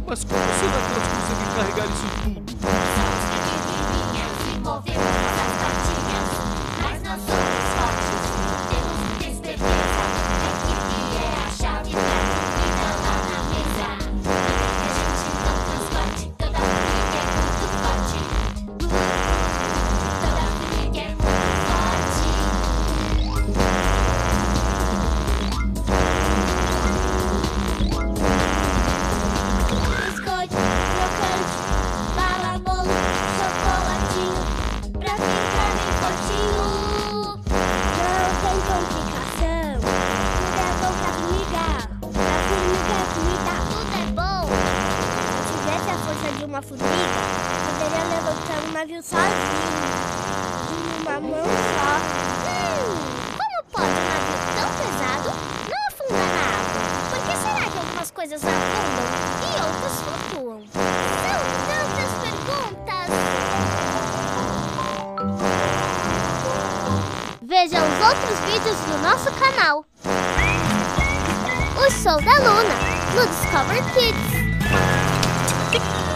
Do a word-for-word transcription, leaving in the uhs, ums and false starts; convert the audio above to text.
Mas como será que elas conseguem carregar isso tudo? Somos pequenininhas e movemos nossas patinhas, mas nós somos fortes. Temos muita esperteza. Equipe é a chave pra comida lá na mesa. A gente não transporte, toda formiga é muito forte. Toda formiga é muito forte. Biscoito, crocante, bala, bolo, chocolatinho, pra ficar bem fortinho. Não tem complicação, tudo é bom pra formiga. Pra formiga é comida, tudo é bom. Se tivesse a força de uma formiga, poderia levantar um navio sozinho, em uma mão só. Hum, como pode um navio tão pesado não afundar na água? Por que será que algumas coisas afundam e outras flutuam? São tantas perguntas! Veja os outros vídeos no nosso canal. O Show da Luna, no Discovery Kids.